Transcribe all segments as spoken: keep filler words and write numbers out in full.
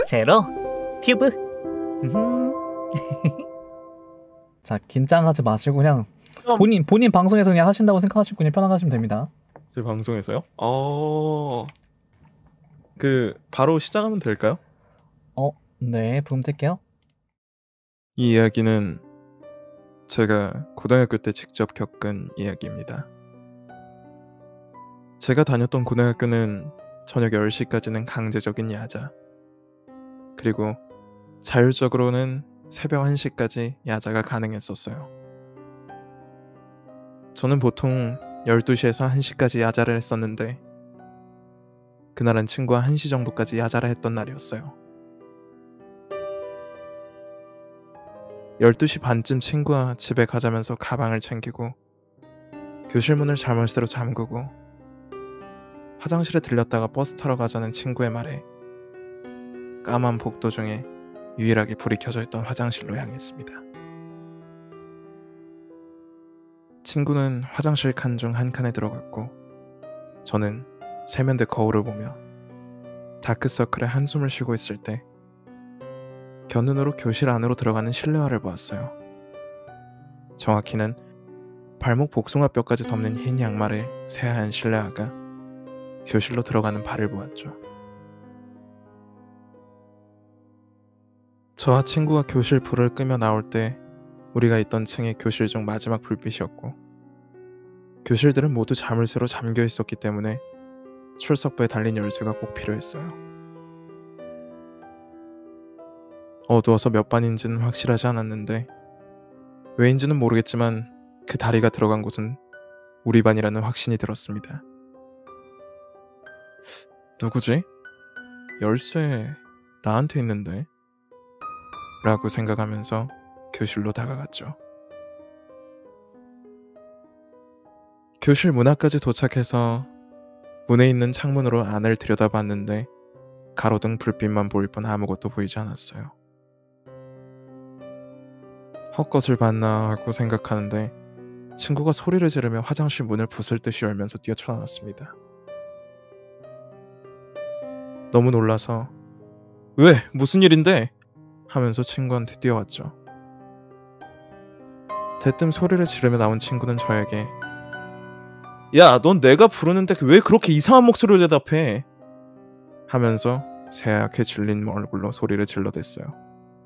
제로 큐브. 자, 긴장하지 마시고 그냥 그럼- 본인 본인 방송에서 그냥 하신다고 생각하시고 그냥 편하게 하시면 됩니다. 제 방송에서요? 어... 그 바로 시작하면 될까요? 어, 네, 부금 뜰게요. 이 이야기는 제가 고등학교 때 직접 겪은 이야기입니다. 제가 다녔던 고등학교는 저녁 열 시까지는 강제적인 야자, 그리고 자율적으로는 새벽 한 시까지 야자가 가능했었어요. 저는 보통 열두 시에서 한 시까지 야자를 했었는데 그날은 친구와 한 시 정도까지 야자를 했던 날이었어요. 열두 시 반쯤 친구와 집에 가자면서 가방을 챙기고 교실 문을 자물쇠로 잠그고 화장실에 들렸다가 버스 타러 가자는 친구의 말에 까만 복도 중에 유일하게 불이 켜져 있던 화장실로 향했습니다. 친구는 화장실 칸 중 한 칸에 들어갔고 저는 세면대 거울을 보며 다크서클에 한숨을 쉬고 있을 때 겨눈으로 교실 안으로 들어가는 실내화를 보았어요. 정확히는 발목 복숭아뼈까지 덮는 흰 양말에 새하얀 실내화가 교실로 들어가는 발을 보았죠. 저와 친구가 교실 불을 끄며 나올 때 우리가 있던 층이 교실 중 마지막 불빛이었고 교실들은 모두 자물쇠로 잠겨 있었기 때문에 출석부에 달린 열쇠가 꼭 필요했어요. 어두워서 몇 반인지는 확실하지 않았는데 왜인지는 모르겠지만 그 다리가 들어간 곳은 우리 반이라는 확신이 들었습니다. 누구지? 열쇠 나한테 있는데? 라고 생각하면서 교실로 다가갔죠. 교실 문 앞까지 도착해서 문에 있는 창문으로 안을 들여다봤는데 가로등 불빛만 보일 뿐 아무것도 보이지 않았어요. 헛것을 봤나 하고 생각하는데 친구가 소리를 지르며 화장실 문을 부술듯이 열면서 뛰어쳐나왔습니다. 너무 놀라서 왜? 무슨 일인데? 하면서 친구한테 뛰어왔죠. 대뜸 소리를 지르며 나온 친구는 저에게 야, 넌 내가 부르는데 왜 그렇게 이상한 목소리로 대답해? 하면서 새하얗게 질린 얼굴로 소리를 질러댔어요.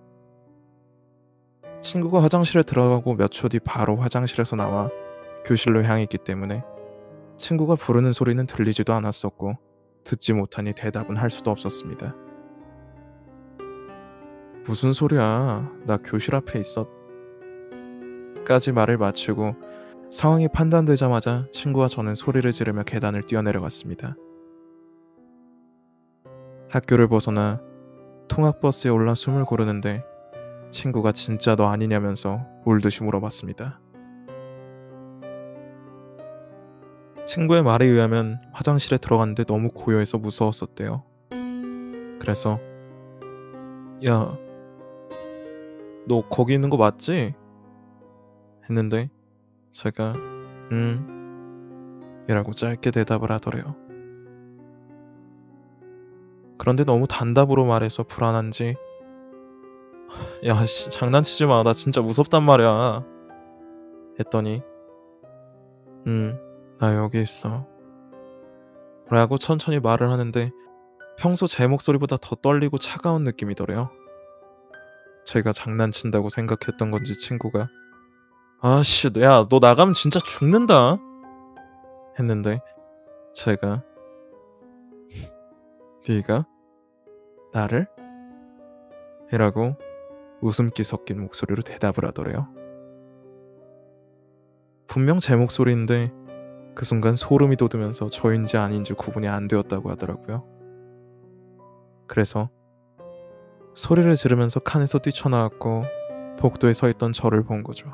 친구가 화장실에 들어가고 몇 초 뒤 바로 화장실에서 나와 교실로 향했기 때문에 친구가 부르는 소리는 들리지도 않았었고 듣지 못하니 대답은 할 수도 없었습니다. 무슨 소리야? 나 교실 앞에 있었... 까지 말을 마치고 상황이 판단되자마자 친구와 저는 소리를 지르며 계단을 뛰어내려갔습니다. 학교를 벗어나 통학버스에 올라 숨을 고르는데 친구가 진짜 너 아니냐면서 울듯이 물어봤습니다. 친구의 말에 의하면 화장실에 들어갔는데 너무 고요해서 무서웠었대요. 그래서 야, 너 거기 있는 거 맞지? 했는데 제가 응 이라고 짧게 대답을 하더래요. 그런데 너무 단답으로 말해서 불안한지 야, 씨, 장난치지 마. 나 진짜 무섭단 말이야. 했더니 응, 나 여기 있어. 라고 천천히 말을 하는데 평소 제 목소리보다 더 떨리고 차가운 느낌이더래요. 제가 장난친다고 생각했던 건지 친구가 아씨, 야, 너 나가면 진짜 죽는다. 했는데 제가 네가 나를? 이라고 웃음기 섞인 목소리로 대답을 하더래요. 분명 제 목소리인데 그 순간 소름이 돋으면서 저인지 아닌지 구분이 안 되었다고 하더라고요. 그래서 소리를 지르면서 칸에서 뛰쳐나왔고 복도에 서 있던 저를 본 거죠.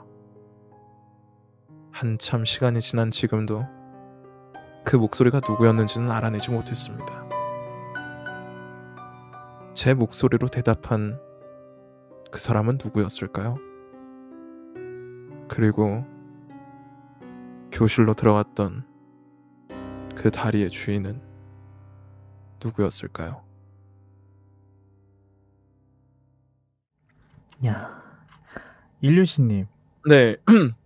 한참 시간이 지난 지금도 그 목소리가 누구였는지는 알아내지 못했습니다. 제 목소리로 대답한 그 사람은 누구였을까요? 그리고 교실로 들어갔던 그 다리의 주인은 누구였을까요? 야, 일류씨님, 네.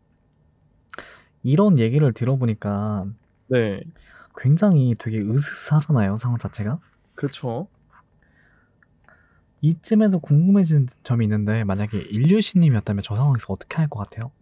이런 얘기를 들어보니까 네. 굉장히 되게 으스스하잖아요, 상황 자체가. 그쵸. 이쯤에서 궁금해지는 점이 있는데 만약에 일류씨님이었다면 저 상황에서 어떻게 할 것 같아요?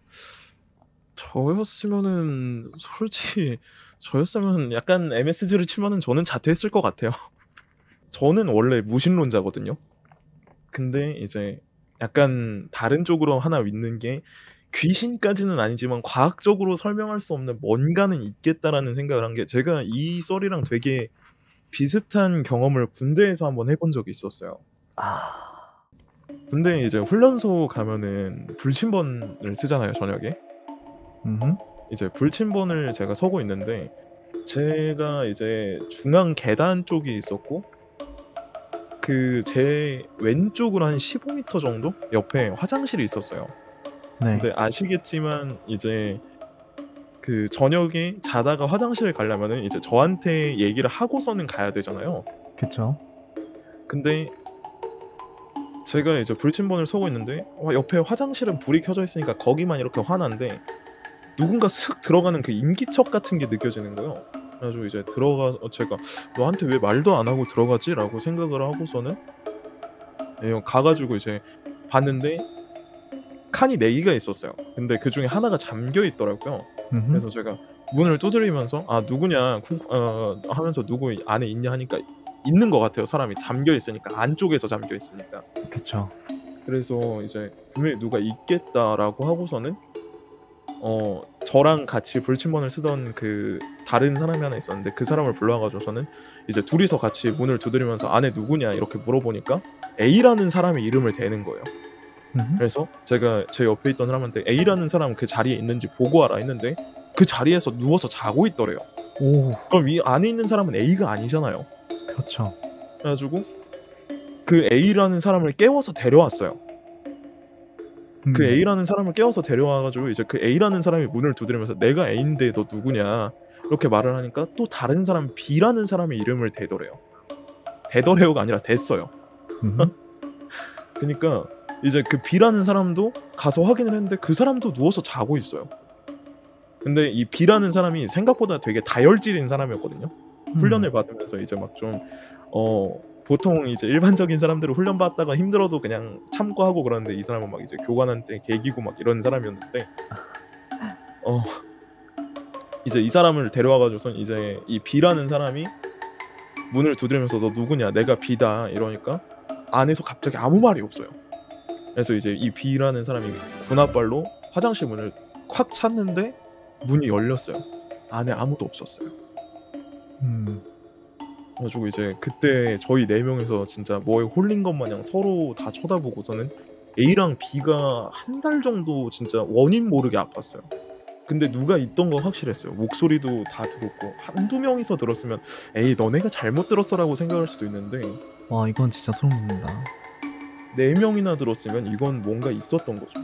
저였으면은 솔직히 저였으면 약간 엠에스지를 치면은 저는 자퇴했을 것 같아요. 저는 원래 무신론자거든요. 근데 이제 약간 다른 쪽으로 하나 믿는 게 귀신까지는 아니지만 '과학적으로 설명할 수 없는 뭔가는 있겠다.'라는 생각을 한 게 제가 이 썰이랑 되게 비슷한 경험을 군대에서 한번 해 본 적이 있었어요. 아, 군대에 이제 훈련소 가면은 불침번을 쓰잖아요, 저녁에. 음, 이제 불침번을 제가 서고 있는데 제가 이제 중앙 계단 쪽이 있었고 그 제 왼쪽으로 한 십오 미터 정도 옆에 화장실이 있었어요. 네, 근데 아시겠지만 이제 그 저녁에 자다가 화장실을 가려면은 이제 저한테 얘기를 하고서는 가야 되잖아요. 그쵸. 근데 제가 이제 불침번을 서고 있는데 어 옆에 화장실은 불이 켜져 있으니까 거기만 이렇게 환한데 누군가 슥 들어가는 그 인기척 같은 게 느껴지는 거예요. 그래 가지고 이제 들어가서 제가 '너한테 왜 말도 안 하고 들어가지?'라고 생각을 하고서는 예 가 가지고 이제 봤는데 칸이 네 개가 있었어요. 근데 그중에 하나가 잠겨 있더라고요. 음, 그래서 제가 문을 두드리면서 "아 누구냐?" 쿵 어 하면서 "누구 안에 있냐?" 하니까 있는 것 같아요, 사람이. 잠겨 있으니까, 안쪽에서 잠겨 있으니까. 그쵸. 그래서 이제 '분명히 누가 있겠다.'라고 하고서는 어 저랑 같이 불침번을 쓰던 그 다른 사람이 하나 있었는데 그 사람을 불러 가지고서는 이제 둘이서 같이 문을 두드리면서 "안에 누구냐?" 이렇게 물어보니까 A라는 사람의 이름을 대는 거예요. 음, 그래서 제가 제 옆에 있던 사람한테 "A라는 사람 그 자리에 있는지 보고 와라." 했는데 그 자리에서 누워서 자고 있더래요. 오, 그럼 이 안에 있는 사람은 A가 아니잖아요. 그렇죠. 그래 가지고 그 A라는 사람을 깨워서 데려왔어요. 그 음, A라는 사람을 깨워서 데려와 가지고 이제 그 A라는 사람이 문을 두드리면서 "내가 A인데 너 누구냐." 이렇게 말을 하니까 또 다른 사람 B라는 사람의 이름을 대더래요. 대더래요가 아니라 댔어요. 음, 그니까 이제 그 B라는 사람도 가서 확인을 했는데 그 사람도 누워서 자고 있어요. 근데 이 B라는 사람이 생각보다 되게 다혈질인 사람이었거든요. 훈련을 음, 받으면서 이제 막 좀 어 보통 이제 일반적인 사람들은 훈련 받다가 힘들어도 그냥 참고 하고 그러는데 이 사람은 막 이제 교관한테 개기고 막 이런 사람이었는데 어 이제 이 사람을 데려와 가지고선 이제 이 B라는 사람이 문을 두드리면서 "너 누구냐? 내가 B다." 이러니까 안에서 갑자기 아무 말이 없어요. 그래서 이제 이 B라는 사람이 군홧발로 화장실 문을 콱 찼는데 문이 열렸어요. 안에 아무도 없었어요. 음. 그래 가지고 이제 그때 저희 네 명이서 진짜 뭐에 홀린 것 마냥 서로 다 쳐다보고서는 A랑 B가 한 달 정도 진짜 원인 모르게 아팠어요. 근데 누가 있던 건 확실했어요. 목소리도 다 들었고 한두 명이서 들었으면 '에이 너네가 잘못 들었어.'라고 생각할 수도 있는데 와, 이건 진짜 소름 돋는다. 네 명이나 들었으면 이건 뭔가 있었던 거죠.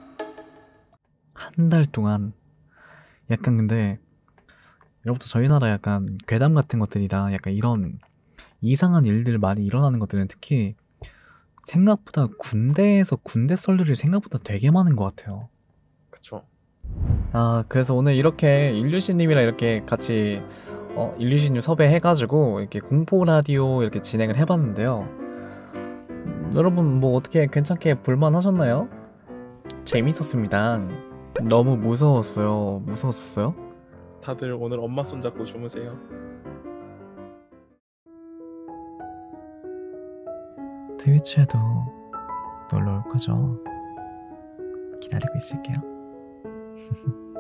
한 달 동안 약간 근데 이로부터 저희 나라 약간 괴담 같은 것들이랑 약간 이런 이상한 일들 많이 일어나는 것들은 특히 생각보다 군대에서 군대 썰들이 생각보다 되게 많은 것 같아요. 그쵸. 아, 그래서 오늘 이렇게 일류씨님이랑 이렇게 같이 어, 일류씨님 섭외해가지고 이렇게 공포 라디오 이렇게 진행을 해봤는데요. 음, 여러분 뭐 어떻게 괜찮게 볼만하셨나요? 재밌었습니다. 너무 무서웠어요. 무서웠어요? 다들 오늘 엄마 손 잡고 주무세요. 트위치에도 놀러 올 거죠? 기다리고 있을게요.